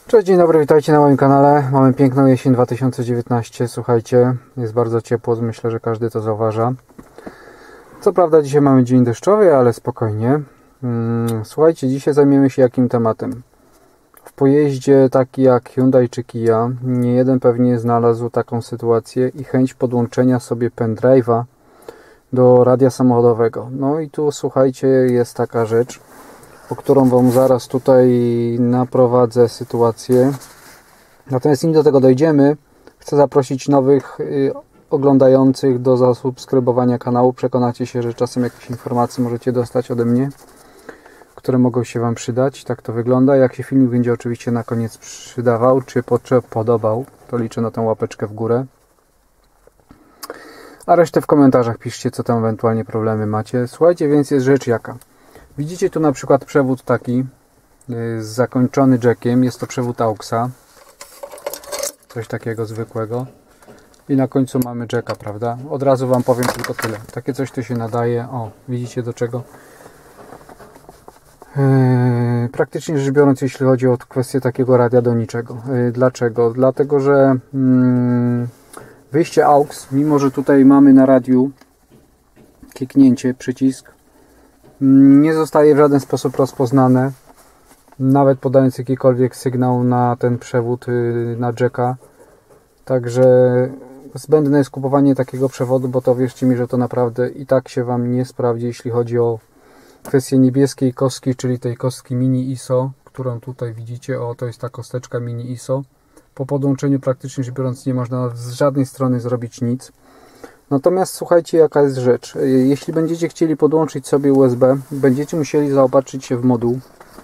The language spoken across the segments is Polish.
Cześć, dzień dobry, witajcie na moim kanale. Mamy piękną jesień 2019. Słuchajcie, jest bardzo ciepło, myślę, że każdy to zauważa. Co prawda dzisiaj mamy dzień deszczowy, ale spokojnie. Słuchajcie, dzisiaj zajmiemy się jakim tematem. W pojeździe taki jak Hyundai czy Kia, nie jeden pewnie znalazł taką sytuację i chęć podłączenia sobie pendrive'a do radia samochodowego. No i tu słuchajcie, jest taka rzecz, po którą Wam zaraz tutaj naprowadzę sytuację. Natomiast nim do tego dojdziemy, chcę zaprosić nowych oglądających do zasubskrybowania kanału. Przekonacie się, że czasem jakieś informacje możecie dostać ode mnie, które mogą się Wam przydać. Tak to wygląda. Jak się filmik będzie oczywiście na koniec przydawał, czy podobał, to liczę na tę łapeczkę w górę. A resztę w komentarzach piszcie, co tam ewentualnie problemy macie. Słuchajcie, więc jest rzecz jaka. Widzicie tu na przykład przewód taki zakończony jackiem. Jest to przewód AUX-a. Coś takiego zwykłego. I na końcu mamy jacka, prawda? Od razu Wam powiem tylko tyle. Takie coś tu się nadaje. O, widzicie do czego? Praktycznie rzecz biorąc, jeśli chodzi o kwestię takiego radia, do niczego. Dlaczego? Dlatego, że wyjście AUX, mimo że tutaj mamy na radiu kliknięcie, przycisk, nie zostaje w żaden sposób rozpoznane, nawet podając jakikolwiek sygnał na ten przewód, na jacka. Także zbędne jest kupowanie takiego przewodu, bo to wierzcie mi, że to naprawdę i tak się Wam nie sprawdzi, jeśli chodzi o kwestię niebieskiej kostki, czyli tej kostki mini ISO, którą tutaj widzicie. O, to jest ta kosteczka mini ISO. Po podłączeniu praktycznie rzecz biorąc nie można z żadnej strony zrobić nic. Natomiast słuchajcie, jaka jest rzecz. Jeśli będziecie chcieli podłączyć sobie USB, będziecie musieli zaopatrzyć się w moduł.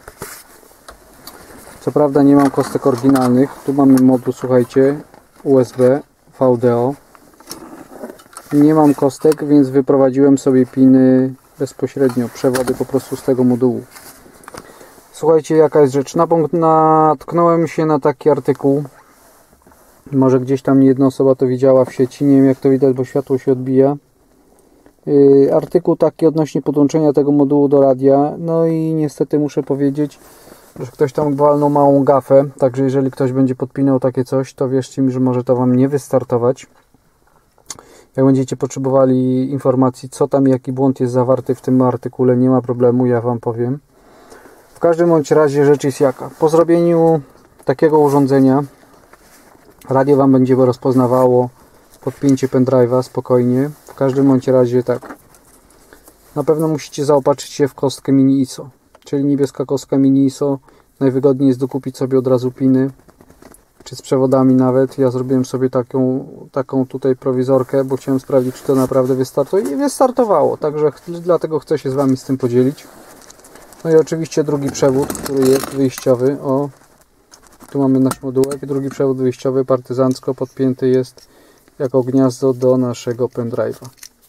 Co prawda nie mam kostek oryginalnych. Tu mamy moduł, słuchajcie, USB VDO. Nie mam kostek, więc wyprowadziłem sobie piny bezpośrednio, przewody po prostu z tego modułu. Słuchajcie, jaka jest rzecz. Natknąłem się na taki artykuł. Może gdzieś tam nie jedna osoba to widziała w sieci. Nie wiem, jak to widać, bo światło się odbija. Artykuł taki odnośnie podłączenia tego modułu do radia. No i niestety muszę powiedzieć, że ktoś tam walnął małą gafę. Także jeżeli ktoś będzie podpinał takie coś, to wierzcie mi, że może to Wam nie wystartować. Jak będziecie potrzebowali informacji, co tam, jaki błąd jest zawarty w tym artykule, nie ma problemu, ja Wam powiem. W każdym bądź razie rzecz jest jaka. Po zrobieniu takiego urządzenia radio Wam będzie rozpoznawało podpięcie pendrive'a spokojnie. W każdym bądź razie tak. Na pewno musicie zaopatrzyć się w kostkę mini ISO. Czyli niebieska kostka mini ISO. Najwygodniej jest dokupić sobie od razu piny. Czy z przewodami nawet. Ja zrobiłem sobie taką tutaj prowizorkę, bo chciałem sprawdzić, czy to naprawdę wystartuje. I wystartowało. Także dlatego chcę się z Wami z tym podzielić. No i oczywiście drugi przewód, który jest wyjściowy. O, tu mamy nasz modułek. Drugi przewód wyjściowy partyzancko podpięty jest jako gniazdo do naszego pendrive'a.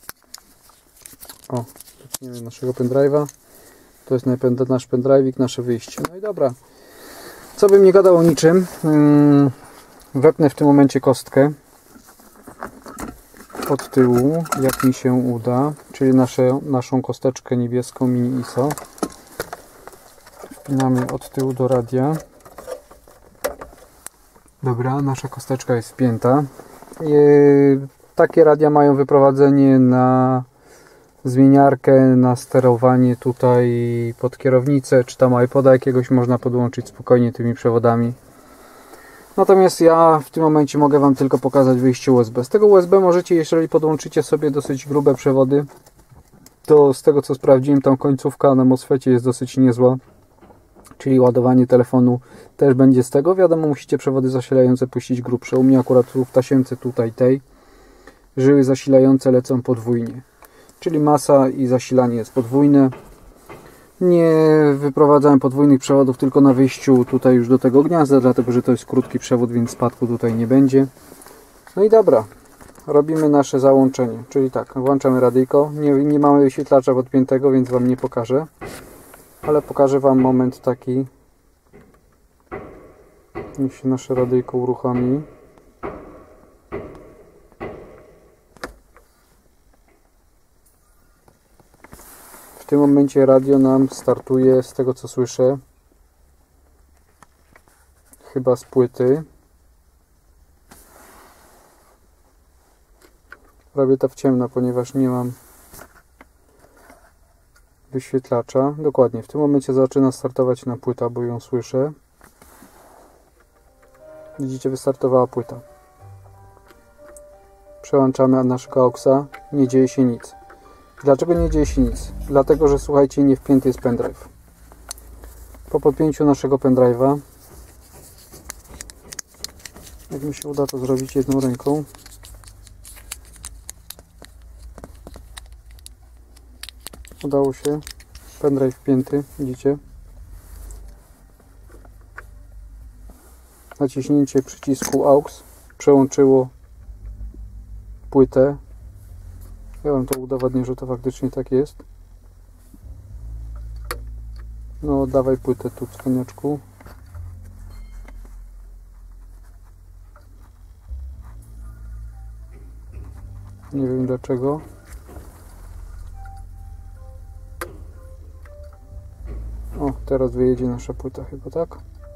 O, nie wiem, naszego pendrive'a. To jest nasz pendrive'ik, nasze wyjście. No i dobra. Co bym nie gadał o niczym. Wepnę w tym momencie kostkę od tyłu, jak mi się uda. Czyli naszą kosteczkę niebieską mini ISO. Wpinamy od tyłu do radia. Dobra, nasza kosteczka jest wpięta. Takie radia mają wyprowadzenie na zmieniarkę, na sterowanie tutaj pod kierownicę, czy tam iPoda jakiegoś można podłączyć spokojnie tymi przewodami. Natomiast ja w tym momencie mogę Wam tylko pokazać wyjście USB. Z tego USB możecie, jeżeli podłączycie sobie dosyć grube przewody, to z tego co sprawdziłem, tam końcówka na MOSFETie jest dosyć niezła. Czyli ładowanie telefonu też będzie z tego. Wiadomo, musicie przewody zasilające puścić grubsze. U mnie akurat w tasiemce tutaj tej żyły zasilające lecą podwójnie. Czyli masa i zasilanie jest podwójne. Nie wyprowadzałem podwójnych przewodów, tylko na wyjściu tutaj już do tego gniazda, dlatego że to jest krótki przewód, więc spadku tutaj nie będzie. No i dobra, robimy nasze załączenie. Czyli tak, włączamy radyjko. Nie mamy wyświetlacza podpiętego, więc Wam nie pokażę. Ale pokażę Wam moment taki, niech się nasze radyjko uruchomi. W tym momencie radio nam startuje, z tego co słyszę, chyba z płyty. Robię to w ciemno, ponieważ nie mam wyświetlacza. Dokładnie, w tym momencie zaczyna startować na płyta, bo ją słyszę. Widzicie, wystartowała płyta. Przełączamy naszego AUXa, nie dzieje się nic. Dlaczego nie dzieje się nic? Dlatego, że słuchajcie, nie wpięty jest pendrive. Po podpięciu naszego pendrive'a, jak mi się uda to zrobić jedną ręką, udało się, pendrive wpięty, widzicie? Naciśnięcie przycisku AUX przełączyło płytę. Ja wam to udowodnię, że to faktycznie tak jest. No, dawaj płytę tu, cwaniaczku. Nie wiem dlaczego. O, teraz wyjedzie nasza płyta chyba, tak?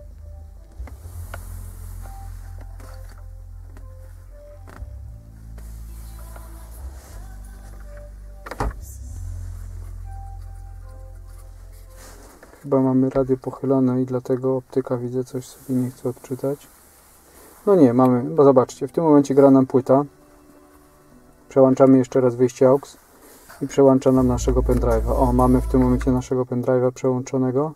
Chyba mamy radio pochylone i dlatego optyka, widzę, coś sobie nie chce odczytać. No nie, mamy, bo zobaczcie, w tym momencie gra nam płyta. Przełączamy jeszcze raz wyjście AUX i przełącza nam naszego pendrive'a. O, mamy w tym momencie naszego pendrive'a przełączonego.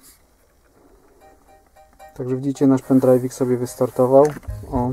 Także widzicie, nasz pendrive'ik sobie wystartował. O.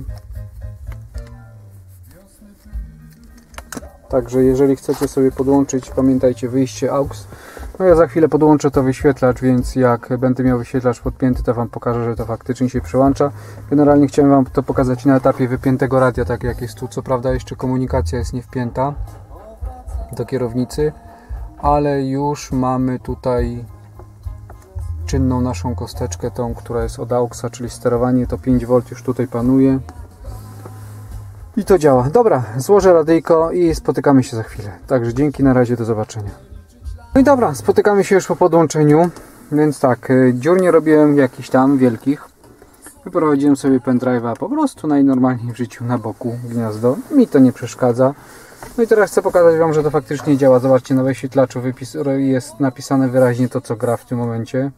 Także jeżeli chcecie sobie podłączyć, pamiętajcie, wyjście AUX. No ja za chwilę podłączę to wyświetlacz, więc jak będę miał wyświetlacz podpięty, to wam pokażę, że to faktycznie się przełącza. Generalnie chciałem wam to pokazać na etapie wypiętego radia, tak jak jest tu. Co prawda jeszcze komunikacja jest nie wpięta do kierownicy, ale już mamy tutaj czynną naszą kosteczkę, tą, która jest od AUXa, czyli sterowanie, to 5V już tutaj panuje. I to działa. Dobra, złożę radyjko i spotykamy się za chwilę. Także dzięki, na razie, do zobaczenia. No i dobra, spotykamy się już po podłączeniu. Więc tak, dziur nie robiłem jakichś tam wielkich. Wyprowadziłem sobie pendrive'a po prostu najnormalniej w życiu na boku gniazdo. Mi to nie przeszkadza. No i teraz chcę pokazać wam, że to faktycznie działa. Zobaczcie, na wyświetlaczu jest napisane wyraźnie to, co gra w tym momencie.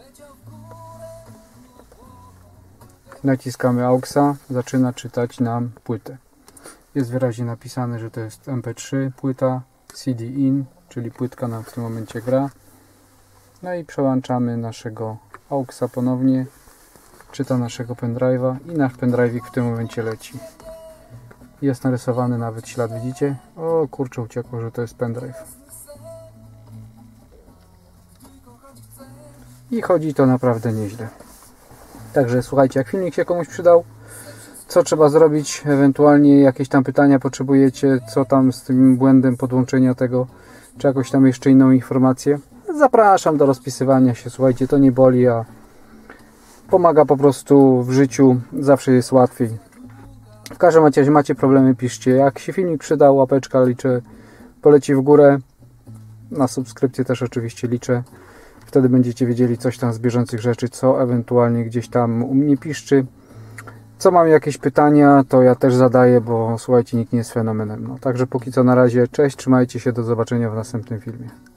Naciskamy AUXa, zaczyna czytać nam płytę. Jest wyraźnie napisane, że to jest MP3 płyta, CD in, czyli płytka nam w tym momencie gra. No i przełączamy naszego AUXa ponownie, czyta naszego pendrive'a i nasz pendrive'ik w tym momencie leci. Jest narysowany nawet ślad, widzicie? O kurczę, uciekło, że to jest pendrive. I chodzi to naprawdę nieźle. Także słuchajcie, jak filmik się komuś przydał, co trzeba zrobić, ewentualnie jakieś tam pytania potrzebujecie, co tam z tym błędem podłączenia tego, czy jakąś tam jeszcze inną informację, zapraszam do rozpisywania się. Słuchajcie, to nie boli, a pomaga po prostu w życiu, zawsze jest łatwiej. W każdym razie macie problemy, piszcie. Jak się filmik przydał, łapeczka, liczę, poleci w górę. Na subskrypcję też oczywiście liczę. Wtedy będziecie wiedzieli coś tam z bieżących rzeczy, co ewentualnie gdzieś tam u mnie piszczy. Co mam jakieś pytania, to ja też zadaję, bo słuchajcie, nikt nie jest fenomenem. No, także póki co na razie, cześć, trzymajcie się, do zobaczenia w następnym filmie.